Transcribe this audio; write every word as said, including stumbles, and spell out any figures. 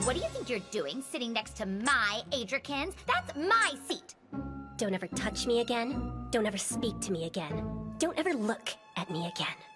what do you think you're doing sitting next to my Adrikins? That's my seat! Don't ever touch me again. Don't ever speak to me again. Don't ever look at me again.